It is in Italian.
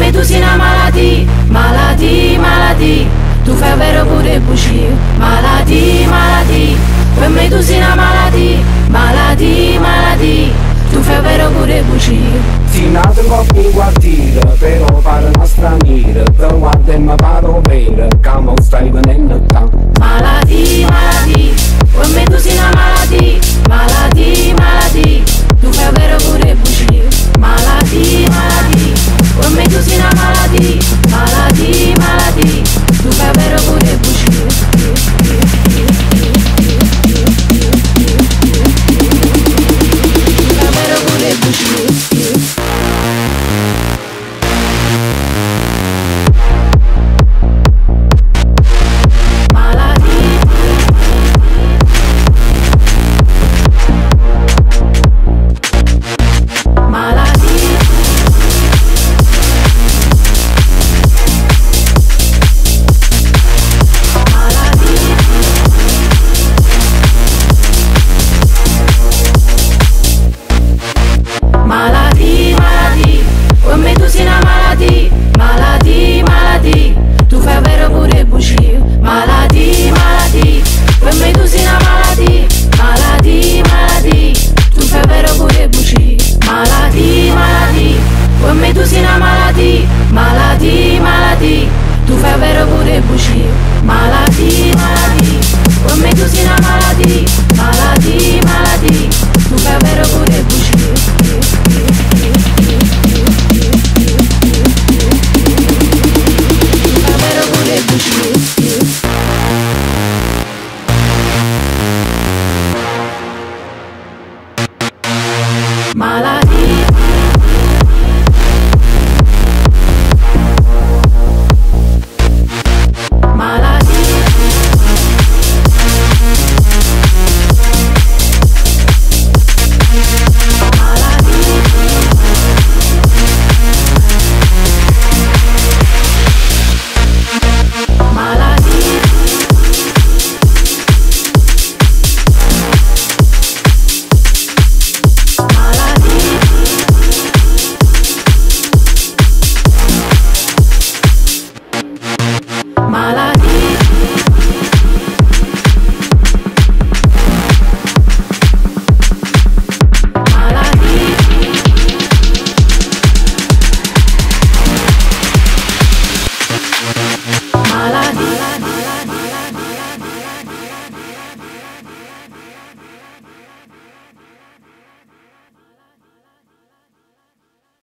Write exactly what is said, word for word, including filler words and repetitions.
me tu sei una malattia, malattia, malattia. Tu fai vero pure bugie, malattia, malattia. Per me tu sei una malattia, malattia, malattia. Tu fai vero pure bugie. Sei nato in coppia in quartiere, però pare una straniera. Te guarda e mi paro vera, che mo stai venendo tanto. Malattia, malattia. Per me tu sei una malattia, malattia, malattia. Tu fai vero pure bugie, malattia, malattia. Per me tu sei una malattia, malattia, malattia. Tu fai vero pure bugie. Tu fai vero pure bugie. Malattia, malattia, tu fai vero pure bugie. Malattia, malattia, per me tu sei una malattia.